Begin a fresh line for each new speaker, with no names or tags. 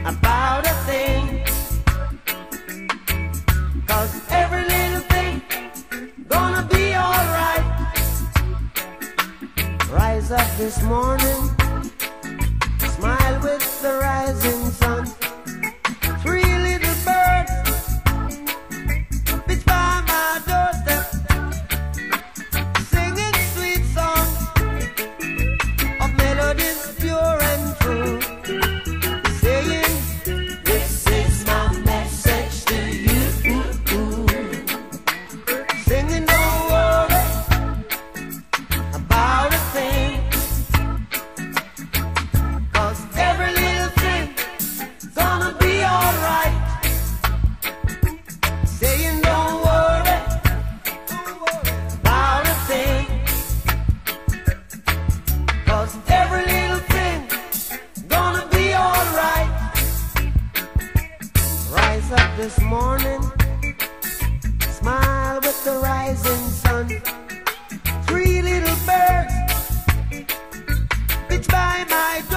about a thing, 'cause every little thing gonna be alright. Rise up this morning, smile with the rising sun. Three little birds pitch by my doorstep, singing sweet songs of melodies pure and true, saying, this is my message to you. Singing, don't worry about a thing, 'cause every little thing gonna be alright. Saying, don't worry about a thing, 'cause every little thing gonna be alright. Rise up this morning, smile with the rising sun. Three little birds pitch by my